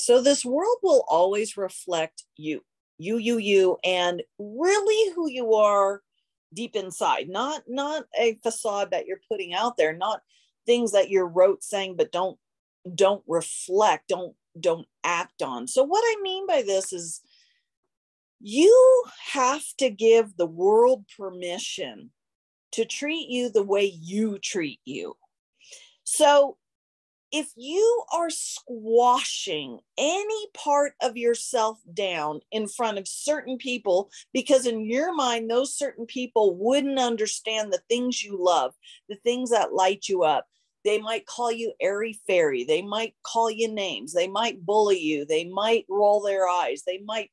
So this world will always reflect you, and really who you are deep inside, not a facade that you're putting out there, not things that you're rote saying, but don't reflect, don't act on. So what I mean by this is you have to give the world permission to treat you the way you treat you. So if you are squashing any part of yourself down in front of certain people, because in your mind, those certain people wouldn't understand the things you love, the things that light you up. They might call you airy fairy. They might call you names. They might bully you. They might roll their eyes. They might.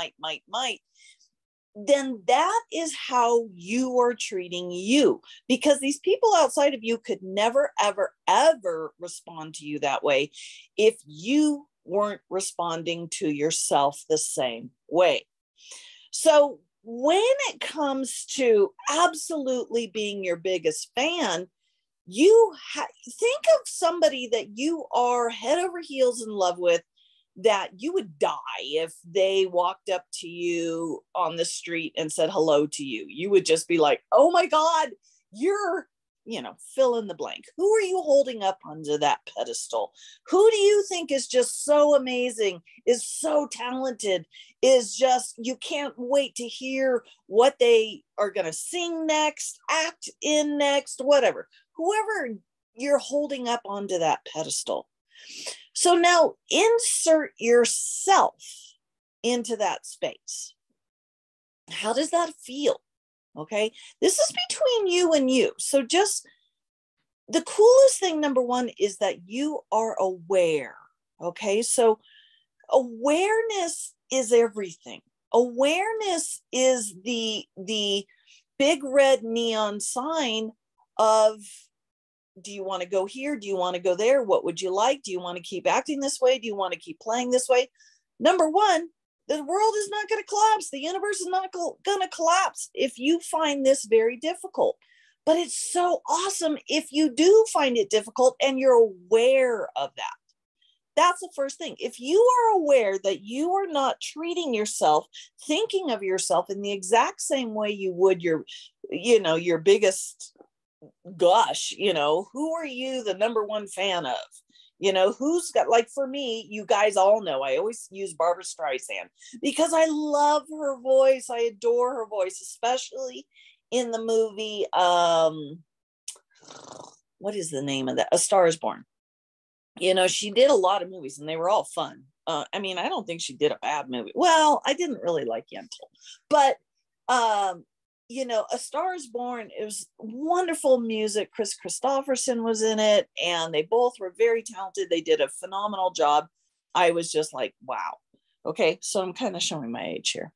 Then that is how you are treating you, because these people outside of you could never, ever, ever respond to you that way if you weren't responding to yourself the same way. So when it comes to absolutely being your biggest fan, think of somebody that you are head over heels in love with, that you would die if they walked up to you on the street and said hello to you. You would just be like, oh my God, you're, fill in the blank. Who are you holding up onto that pedestal? Who do you think is just so amazing, is so talented, is just, you can't wait to hear what they are going to sing next, act in next, whatever. Whoever you're holding up onto that pedestal. So now insert yourself into that space. How does that feel? Okay. This is between you and you. So just the coolest thing, number one, is that you are aware. Okay. So awareness is everything. Awareness is the big red neon sign of, do you want to go here? Do you want to go there? What would you like? Do you want to keep acting this way? Do you want to keep playing this way? Number one, the world is not going to collapse. The universe is not going to collapse if you find this very difficult. But it's so awesome if you do find it difficult and you're aware of that. That's the first thing. If you are aware that you are not treating yourself, thinking of yourself in the exact same way you would your biggest gush, who are you the number one fan of? Who's got, like, for me, you guys all know I always use Barbra Streisand because I love her voice. I adore her voice, especially in the movie, what is the name of that? A Star is Born. She did a lot of movies and they were all fun. I don't think she did a bad movie. Well, I didn't really like Yentl, but A Star is Born, it was wonderful music. Chris Christopherson was in it, and they both were very talented. They did a phenomenal job. I was just like, wow. Okay, so I'm kind of showing my age here.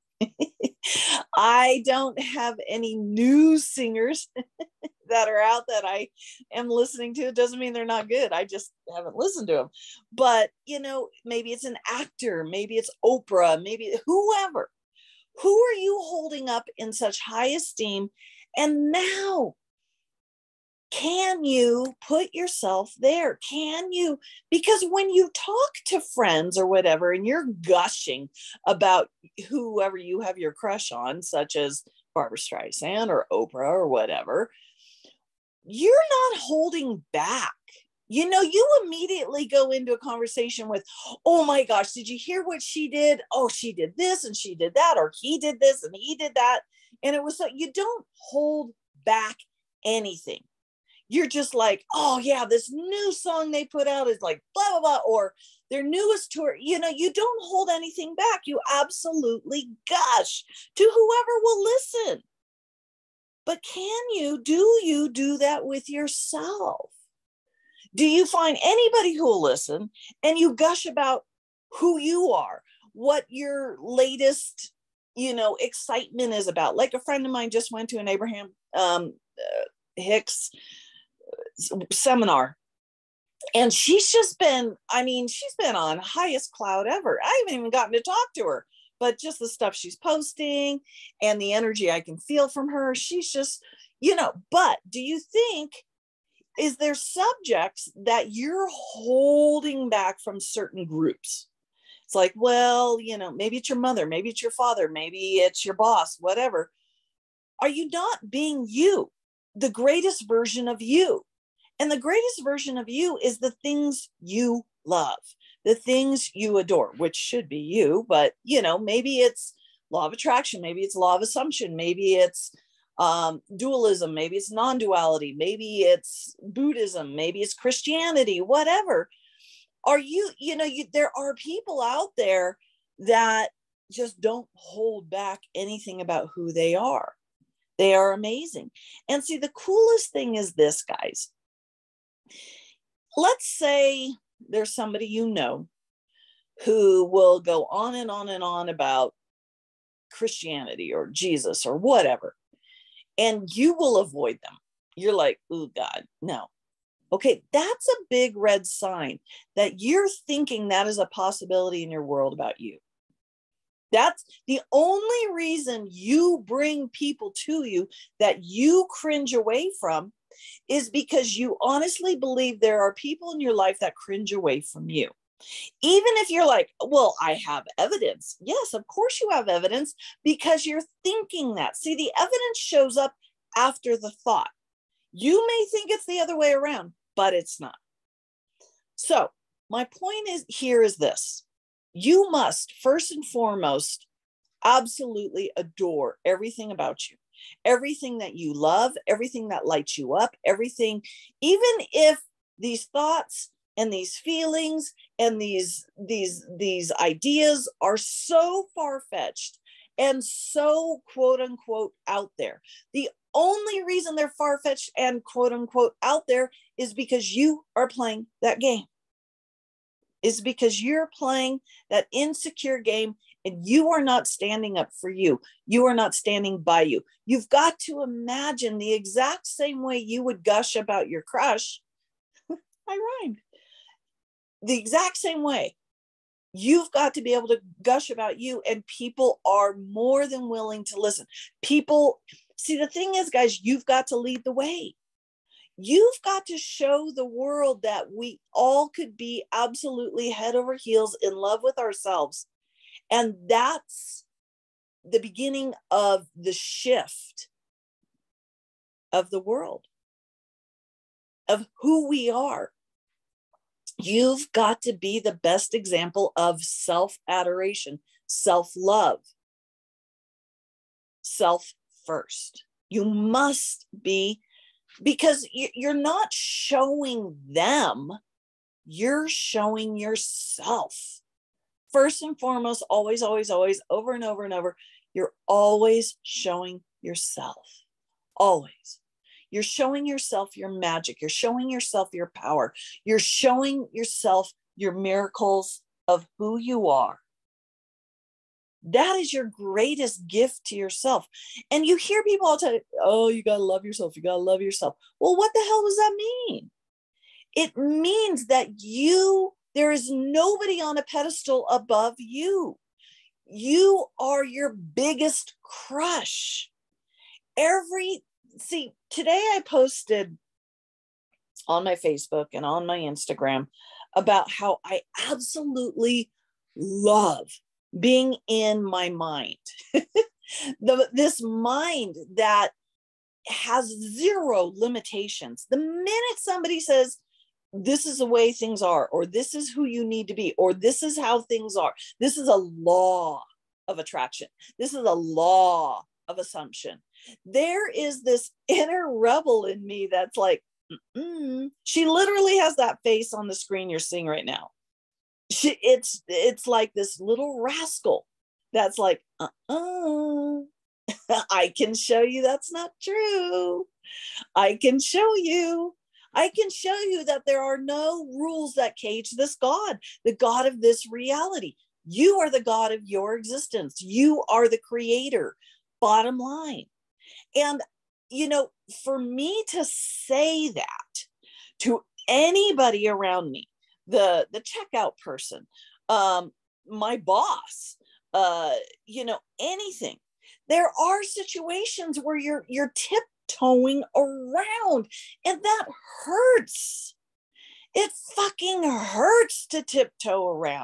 I don't have any new singers that are out that I am listening to. It doesn't mean they're not good. I just haven't listened to them. But, maybe it's an actor, maybe it's Oprah, maybe whoever. Who are you holding up in such high esteem? And now, can you put yourself there? Can you? Because when you talk to friends or whatever, and you're gushing about whoever you have your crush on, such as Barbra Streisand or Oprah or whatever, you're not holding back. You immediately go into a conversation with, oh my gosh, did you hear what she did? Oh, she did this and she did that, or he did this and he did that. And it was like, you don't hold back anything. You're just like, oh yeah, this new song they put out is like blah, blah, blah, or their newest tour. You don't hold anything back. You absolutely gush to whoever will listen. But do you do that with yourself? Do you find anybody who will listen and you gush about who you are, what your latest, excitement is about? Like a friend of mine just went to an Abraham Hicks seminar, and she's been on highest cloud ever. I haven't even gotten to talk to her, but just the stuff she's posting and the energy I can feel from her, she's just, but do you think, is there subjects that you're holding back from certain groups? It's like, well, maybe it's your mother, maybe it's your father, maybe it's your boss, whatever. Are you not being you, the greatest version of you? And the greatest version of you is the things you love, the things you adore, which should be you, but maybe it's law of attraction, maybe it's law of assumption, maybe it's dualism, maybe it's non-duality, maybe it's Buddhism, maybe it's Christianity, whatever. Are you, there are people out there that just don't hold back anything about who they are. They are amazing. And see, the coolest thing is this, guys. Let's say there's somebody who will go on and on and on about Christianity or Jesus or whatever, and you will avoid them. You're like, oh God, no. Okay, that's a big red sign that you're thinking that is a possibility in your world about you. That's the only reason you bring people to you that you cringe away from, is because you honestly believe there are people in your life that cringe away from you. Even if you're like, well, I have evidence. Yes, of course you have evidence, because you're thinking that. See, the evidence shows up after the thought. You may think it's the other way around, but it's not. So my point is this. You must, first and foremost, absolutely adore everything about you, everything that you love, everything that lights you up, everything, even if these thoughts and these feelings and these ideas are so far-fetched and so quote unquote out there. The only reason they're far-fetched and quote unquote out there is because you are playing that game. Is because you're playing that insecure game and you are not standing up for you. You are not standing by you. You've got to imagine the exact same way you would gush about your crush. I rhymed. The exact same way. You've got to be able to gush about you, and people are more than willing to listen. People, see, the thing is, guys, you've got to lead the way. You've got to show the world that we all could be absolutely head over heels in love with ourselves. And that's the beginning of the shift of the world, of who we are. You've got to be the best example of self-adoration, self-love, self-first. You must be, because you're not showing them, you're showing yourself. First and foremost, always, always, always, over and over and over, you're always showing yourself. Always. You're showing yourself your magic. You're showing yourself your power. You're showing yourself your miracles of who you are. That is your greatest gift to yourself. And you hear people all the time, oh, you got to love yourself. You got to love yourself. Well, what the hell does that mean? It means that there is nobody on a pedestal above you. You are your biggest crush. See, today I posted on my Facebook and on my Instagram about how I absolutely love being in my mind. This mind that has zero limitations. The minute somebody says, this is the way things are, or this is who you need to be, or this is how things are, this is a law of attraction, this is a law of assumption, there is this inner rebel in me that's like, she literally has that face on the screen you're seeing right now. It's like this little rascal that's like, I can show you that's not true. I can show you that there are no rules that cage this God, the God of this reality. You are the God of your existence. You are the creator, bottom line. And, for me to say that to anybody around me, the checkout person, my boss, anything, there are situations where you're tiptoeing around, and that hurts. It fucking hurts to tiptoe around.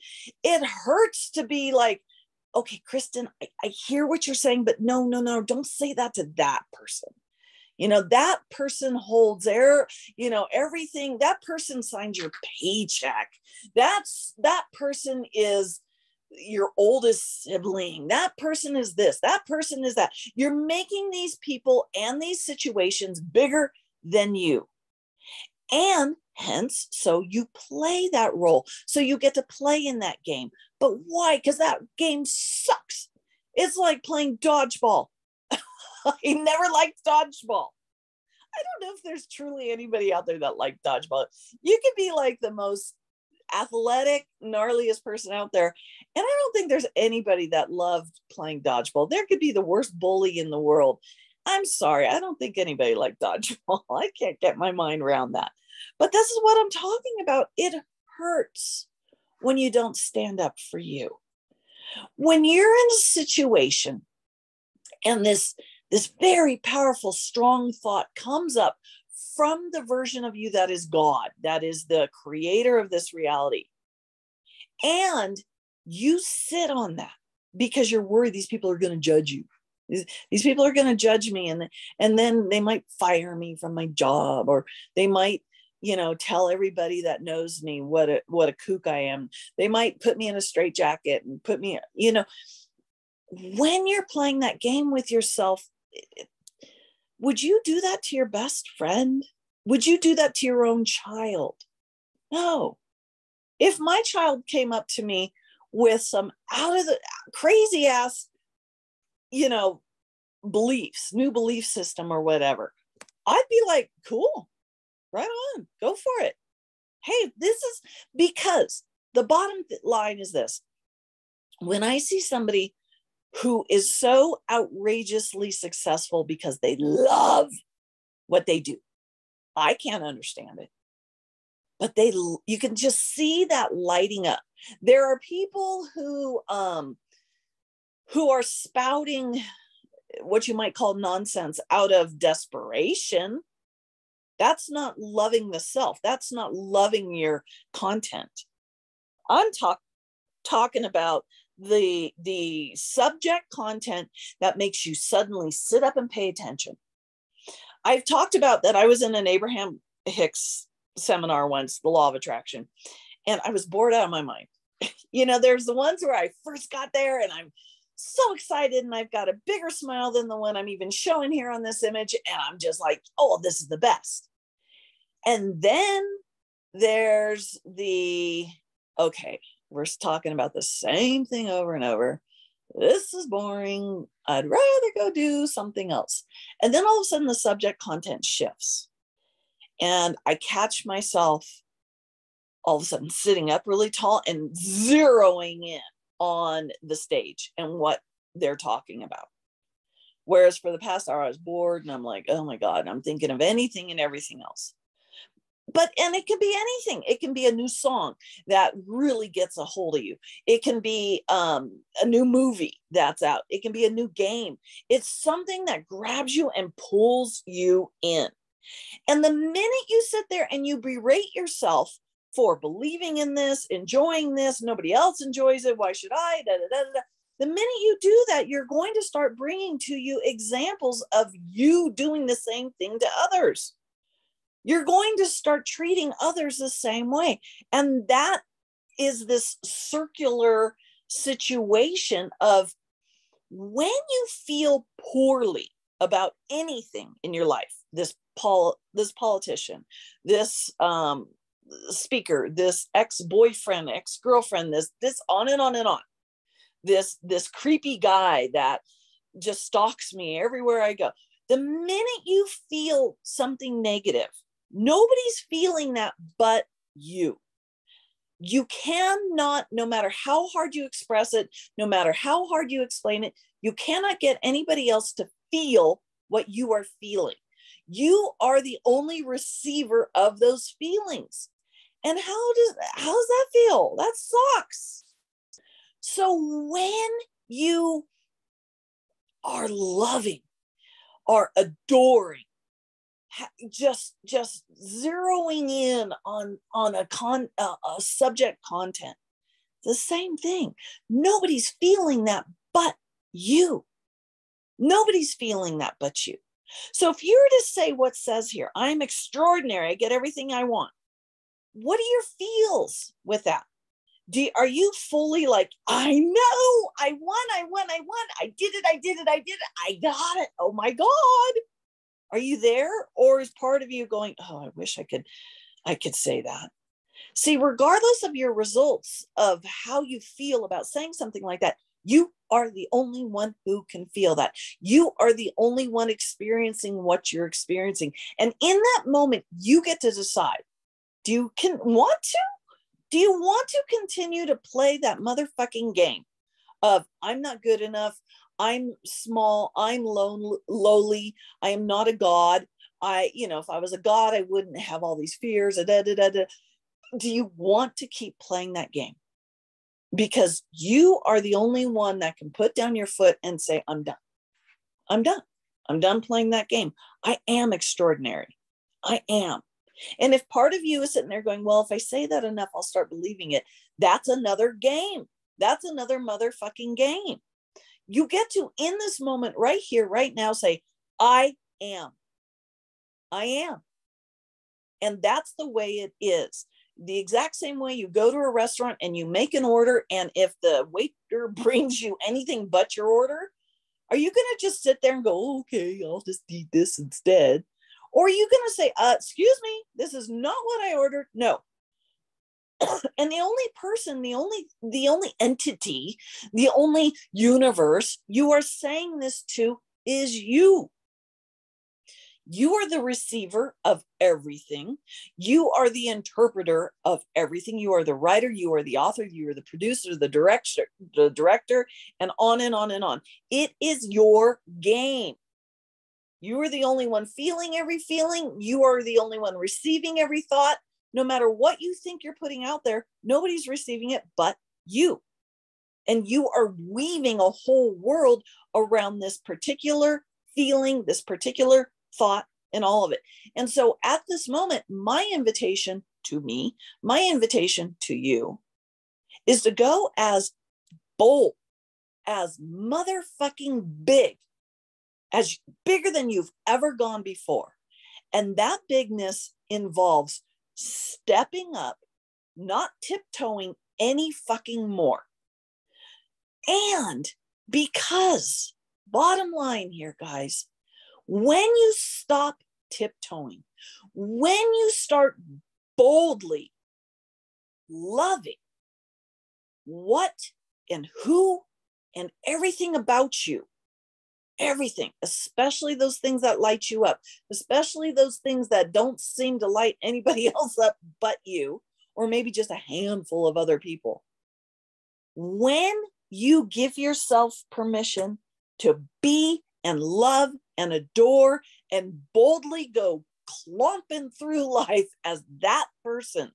It hurts to be like, okay, Kristen, I hear what you're saying, but no, don't say that to that person. That person holds their, everything. That person signs your paycheck. That person is your oldest sibling. That person is this, that person is that. You're making these people and these situations bigger than you. And hence, so you play that role. So you get to play in that game. But why? Because that game sucks. It's like playing dodgeball. I never liked dodgeball. I don't know if there's truly anybody out there that liked dodgeball. You could be like the most athletic, gnarliest person out there. And I don't think there's anybody that loved playing dodgeball. There could be the worst bully in the world. I'm sorry. I don't think anybody liked dodgeball. I can't get my mind around that. But this is what I'm talking about. It hurts when you don't stand up for you. When you're in a situation and this very powerful, strong thought comes up from the version of you that is God, that is the creator of this reality. And you sit on that because you're worried these people are going to judge you. These people are going to judge me, and then they might fire me from my job, or they might, tell everybody that knows me what a kook I am. They might put me in a straitjacket and put me, when you're playing that game with yourself, would you do that to your best friend? Would you do that to your own child? No. If my child came up to me with some out of the crazy ass, beliefs, new belief system or whatever, I'd be like, cool, right on, go for it. Hey, this is because the bottom line is this. When I see somebody who is so outrageously successful because they love what they do, I can't understand it. But you can just see that lighting up. There are people who are spouting what you might call nonsense out of desperation. That's not loving the self. That's not loving your content. I'm talking about the subject content that makes you suddenly sit up and pay attention. I've talked about that. I was in an Abraham Hicks seminar once, the law of attraction, and I was bored out of my mind. There's the ones where I first got there and I'm so excited and I've got a bigger smile than the one I'm even showing here on this image, and I'm just like, oh, this is the best. And then there's okay, we're talking about the same thing over and over. This is boring. I'd rather go do something else. And then all of a sudden the subject content shifts. And I catch myself all of a sudden sitting up really tall and zeroing in on the stage and what they're talking about. Whereas for the past hour, I was bored and I'm like, oh my God, I'm thinking of anything and everything else. And it can be anything. It can be a new song that really gets a hold of you. It can be a new movie that's out. It can be a new game. It's something that grabs you and pulls you in. And the minute you sit there and you berate yourself for believing in this, enjoying this, nobody else enjoys it, why should I? Da, da, da, da. The minute you do that, you're going to start bringing to you examples of you doing the same thing to others. You're going to start treating others the same way. And that is this circular situation of when you feel poorly about anything in your life, this politician, this speaker, this ex-boyfriend, ex-girlfriend, this on and on and on, this creepy guy that just stalks me everywhere I go. The minute you feel something negative, nobody's feeling that but you. You cannot, no matter how hard you express it, no matter how hard you explain it, you cannot get anybody else to feel what you are feeling. You are the only receiver of those feelings. And how does that feel? That sucks. So when you are loving, are adoring, just zeroing in on a subject content The same thing. Nobody's feeling that but you. Nobody's feeling that but you. So if you were to say what says here, I'm extraordinary, I get everything I want. What are your feels with that? Are you fully like, I know, I won, I did it, I got it. Oh my God. Are you there? Or is part of you going, oh, I wish I could say that. See, regardless of your results of how you feel about saying something like that, you are the only one who can feel that. You are the only one experiencing what you're experiencing. And in that moment, you get to decide, do you want to continue to play that motherfucking game of I'm not good enough, I'm small, I'm lowly, I am not a god. If I was a god, I wouldn't have all these fears. Do you want to keep playing that game? Because you are the only one that can put down your foot and say, I'm done. I'm done. I'm done playing that game. I am extraordinary. I am. And if part of you is sitting there going, well, if I say that enough, I'll start believing it. That's another game. That's another motherfucking game. You get to, in this moment right here, right now, say, I am. I am. And that's the way it is. The exact same way you go to a restaurant and you make an order, and if the waiter brings you anything but your order, are you going to just sit there and go, okay, I'll just eat this instead? Or are you going to say, excuse me, this is not what I ordered? No. And the only person, the only entity, the only universe you are saying this to is you. You are the receiver of everything. You are the interpreter of everything. You are the writer, you are the author, you are the producer, the director, and on and on and on. It is your game. You are the only one feeling every feeling. You are the only one receiving every thought. No matter what you think you're putting out there, nobody's receiving it but you. And you are weaving a whole world around this particular feeling, this particular thought, and all of it. And so at this moment, my invitation to me, my invitation to you is to go as bold, as motherfucking big, as bigger than you've ever gone before. And that bigness involves stepping up, not tiptoeing any fucking more. And because, bottom line here, guys, when you stop tiptoeing, when you start boldly loving what and who and everything about you, everything, especially those things that light you up, especially those things that don't seem to light anybody else up but you, or maybe just a handful of other people. When you give yourself permission to be and love and adore and boldly go clomping through life as that person,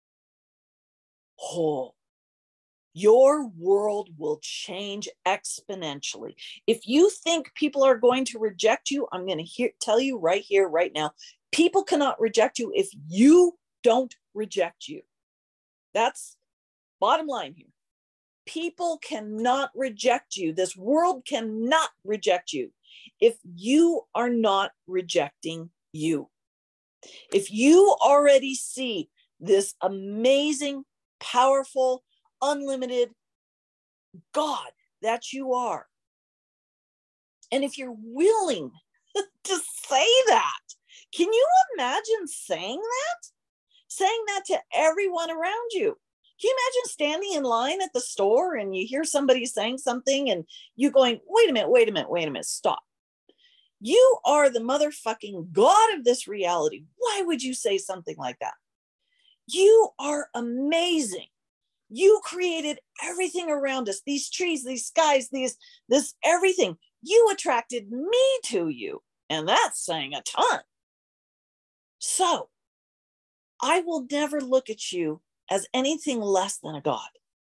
your world will change exponentially. If you think people are going to reject you, I'm going to tell you right here, right now, people cannot reject you if you don't reject you. That's bottom line here. People cannot reject you. This world cannot reject you if you are not rejecting you. If you already see this amazing, powerful, unlimited God that you are, and if you're willing to say that, can you imagine saying that? Saying that to everyone around you. Can you imagine standing in line at the store and you hear somebody saying something and you going, wait a minute, stop. You are the motherfucking God of this reality. Why would you say something like that? You are amazing. You created everything around us, these trees, these skies, this everything. You attracted me to you, and that's saying a ton. So I will never look at you as anything less than a God.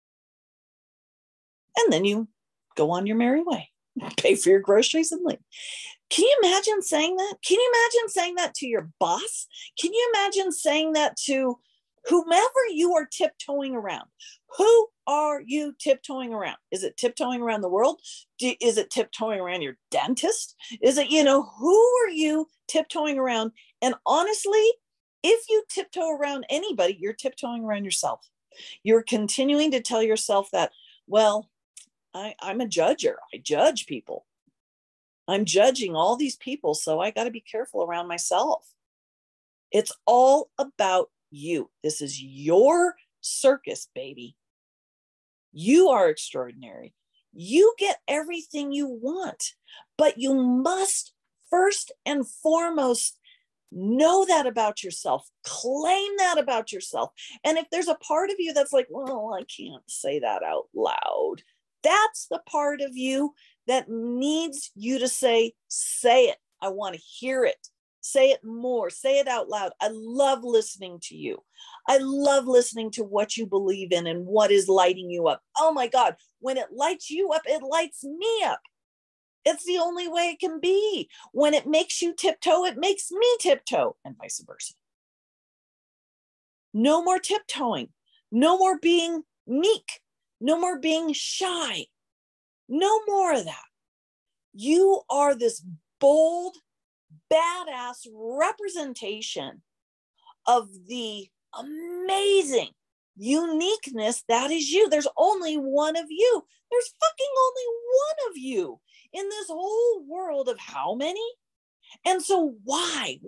And then you go on your merry way, pay for your groceries and leave. Can you imagine saying that? Can you imagine saying that to your boss? Can you imagine saying that to whomever you are tiptoeing around? are you tiptoeing around? Is it tiptoeing around the world? Is it tiptoeing around your dentist? Is it, who are you tiptoeing around? And honestly, if you tiptoe around anybody, you're tiptoeing around yourself. You're continuing to tell yourself that, well, I'm a judger. I judge people. I'm judging all these people, so I got to be careful around myself. It's all about you. This is your circus, baby. You are extraordinary. You get everything you want, but you must first and foremost know that about yourself. Claim that about yourself. And if there's a part of you that's like, well, I can't say that out loud, that's the part of you that needs you to say it. I want to hear it. Say it more. Say it out loud. I love listening to you. I love listening to what you believe in and what is lighting you up. Oh my God, when it lights you up, it lights me up. It's the only way it can be. When it makes you tiptoe, it makes me tiptoe, and vice versa. No more tiptoeing. No more being meek. No more being shy. No more of that. You are this bold, badass representation of the amazing uniqueness that is you. There's only one of you. There's fucking only one of you in this whole world of how many? And so why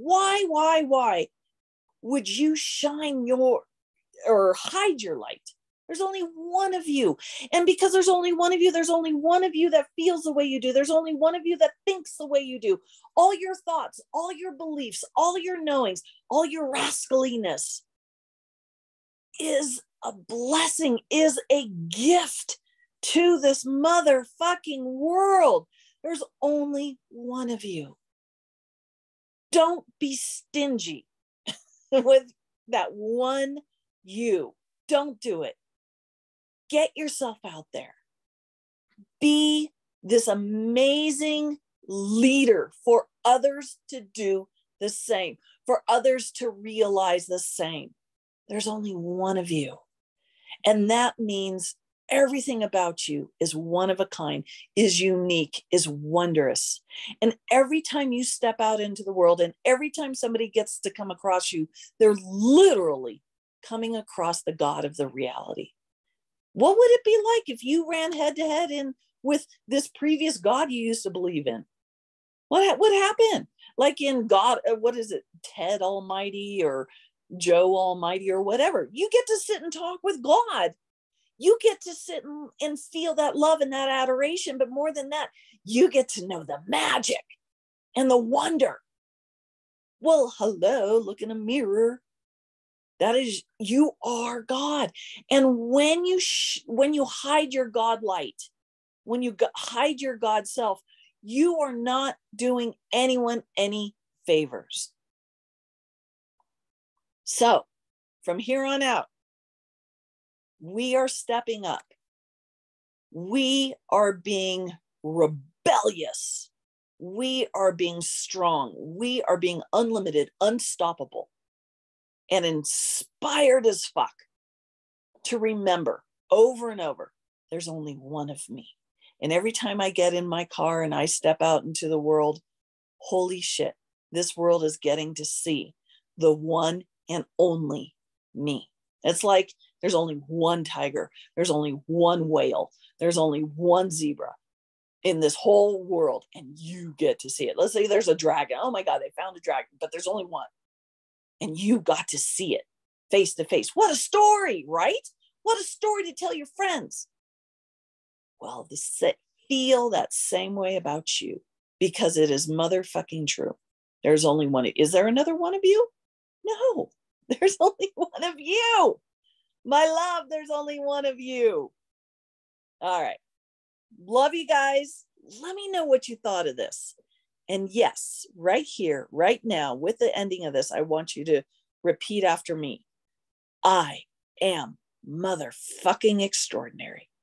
would you shine your or hide your light? There's only one of you. And because there's only one of you, there's only one of you that feels the way you do. There's only one of you that thinks the way you do. All your thoughts, all your beliefs, all your knowings, all your rascaliness is a blessing, is a gift to this motherfucking world. There's only one of you. Don't be stingy with that one you. Don't do it. Get yourself out there. Be this amazing leader for others to do the same, for others to realize the same. There's only one of you. And that means everything about you is one of a kind, is unique, is wondrous. And every time you step out into the world and every time somebody gets to come across you, they're literally coming across the God of the reality. What would it be like if you ran head to head in with this previous God you used to believe in? What would happen? Like in God, what is it? Ted Almighty or Joe Almighty or whatever. You get to sit and talk with God. You get to sit and feel that love and that adoration. But more than that, you get to know the magic and the wonder. Well, hello, look in a mirror. That is, you are God. And when you hide your God light, when you hide your God self, you are not doing anyone any favors. So from here on out, we are stepping up. We are being rebellious. We are being strong. We are being unlimited, unstoppable, and inspired as fuck to remember over and over, there's only one of me. And every time I get in my car and I step out into the world, holy shit, this world is getting to see the one and only me. It's like there's only one tiger. There's only one whale. There's only one zebra in this whole world. And you get to see it. Let's say there's a dragon. Oh my God, they found a dragon, but there's only one. And you got to see it face to face. What a story, right? What a story to tell your friends. Well, feel that same way about you because it is motherfucking true. There's only one. Is there another one of you? No, there's only one of you. My love, there's only one of you. All right. Love you guys. Let me know what you thought of this. And yes, right here, right now, with the ending of this, I want you to repeat after me. I am motherfucking extraordinary.